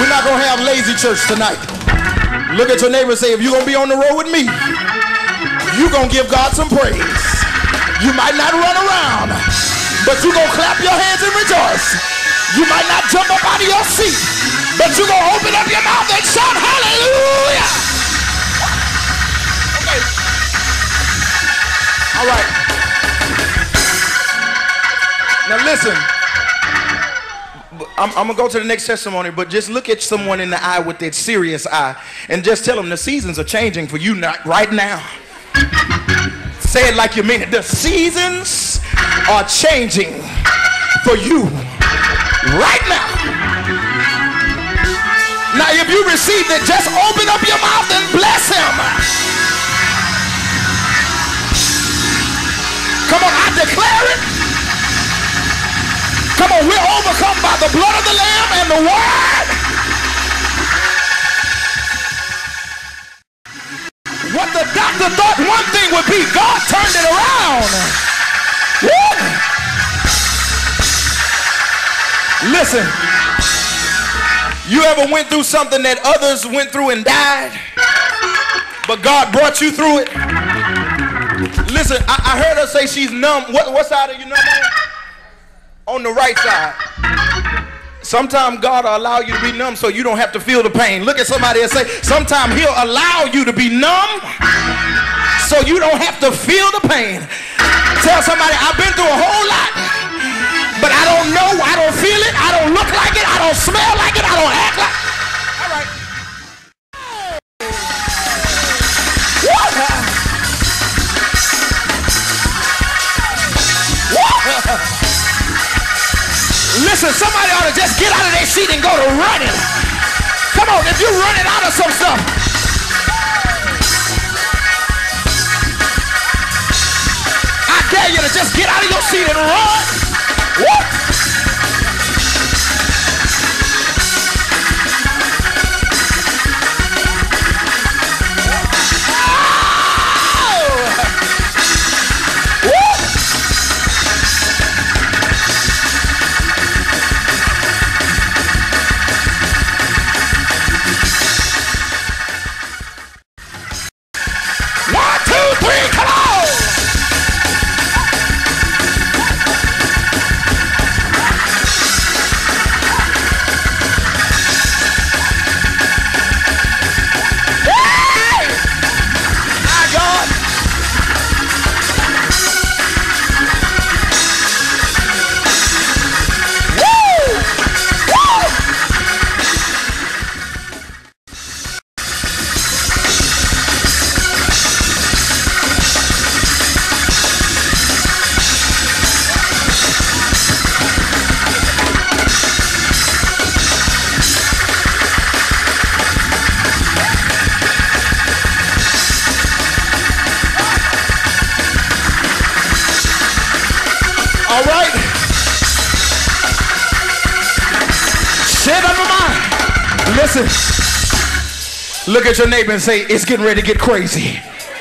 We're not going to have lazy church tonight. Look at your neighbor and say, if you're going to be on the road with me, you're going to give God some praise. You might not run around, but you're going to clap your hands and rejoice. You might not jump up out of your seat, but you're going to open up your mouth and shout hallelujah. Okay. All right. Now listen. I'm going to go to the next testimony, but just look at someone in the eye with that serious eye and just tell them the seasons are changing for you right now. Say it like you mean it. The seasons are changing for you right now. Now, if you receive it, just open up your mouth and bless him. Come on, I declare it. Come on, we're overcome by the blood of the Lamb and the word. What the doctor thought one thing would be, God turned it around. Woo! Listen, you ever went through something that others went through and died, but God brought you through it? Listen, I heard her say she's numb. What side are you numb on? On the right side. Sometimes God will allow you to be numb so you don't have to feel the pain. Look at somebody and say, sometimes he'll allow you to be numb so you don't have to feel the pain. Tell somebody, I've been through a whole lot, but I don't know, I don't feel it, I don't look like it, I don't smell like it, I don't act like it. All right. Listen, somebody ought to just get out of their seat and go to running. Come on, if you're running out of some stuff. I dare you to just get out of your seat and run. Woo! All right. Shit on my mind. Listen. Look at your neighbor and say, it's getting ready to get crazy.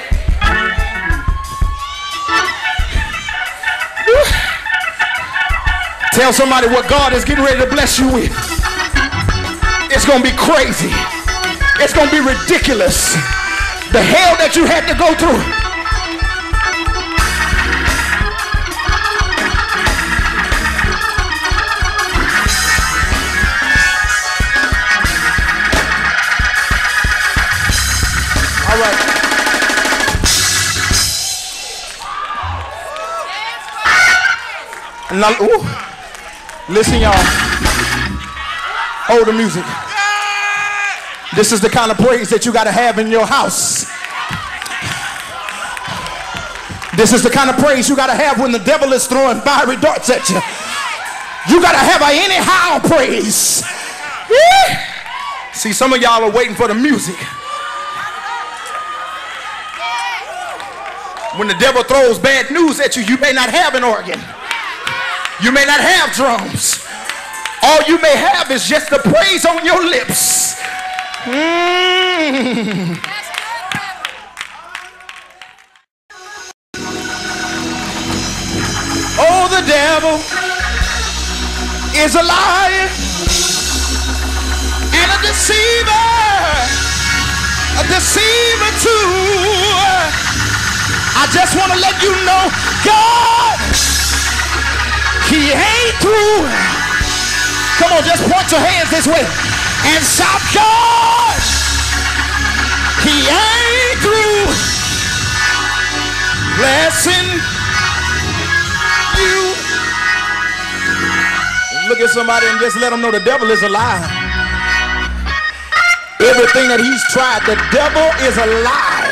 Tell somebody what God is getting ready to bless you with. It's going to be crazy. It's going to be ridiculous. The hell that you had to go through. All right. Now, listen, y'all. Hold the music. This is the kind of praise that you got to have in your house. This is the kind of praise you got to have when the devil is throwing fiery darts at you. You got to have an anyhow praise. See, some of y'all are waiting for the music. When the devil throws bad news at you, you may not have an organ. You may not have drums. All you may have is just the praise on your lips. Oh, the devil is a liar and a a deceiver too. I just want to let you know, God, he ain't through. Come on, just point your hands this way and shout, God, he ain't through blessing you. Look at somebody and just let them know the devil is a lie. Everything that he's tried, the devil is a lie.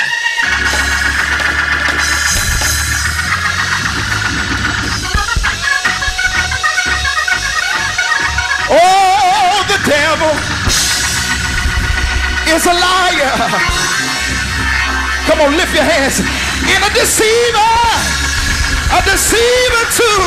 Oh, the devil is a liar. Come on, lift your hands. And a deceiver too.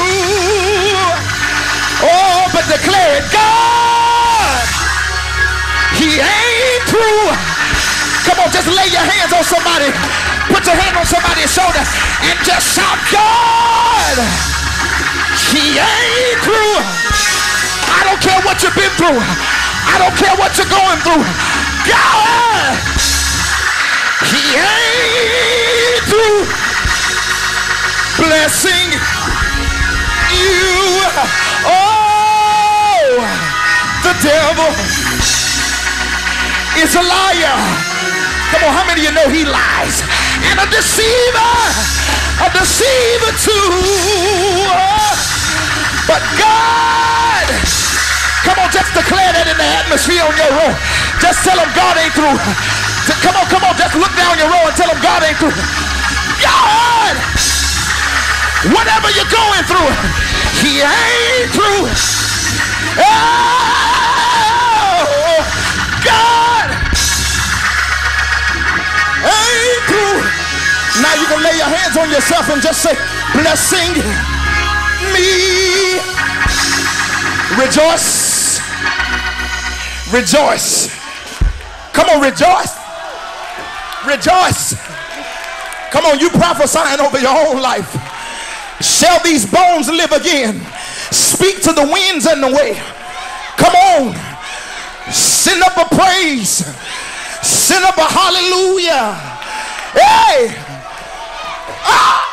Oh, but declare it, God, he ain't through. Come on, just lay your hands on somebody. Put your hand on somebody's shoulder and just shout, God, he ain't through. I don't care what you've been through. I don't care what you're going through. God, he ain't through blessing you. Oh, the devil is a liar. Come on, how many of you know he lies? And a deceiver too. But God, come on, just declare that in the atmosphere on your row. Just tell him God ain't through. Come on, just look down your row and tell him God ain't through. God, whatever you're going through, he ain't through. Oh, God ain't through. Now you can lay your hands on yourself and just say, blessing me. Rejoice. Rejoice. Come on, rejoice. Rejoice. Come on, you prophesying over your own life. Shall these bones live again? Speak to the winds and the wave. Come on. Send up a praise. Send up a hallelujah. Hey. Ah.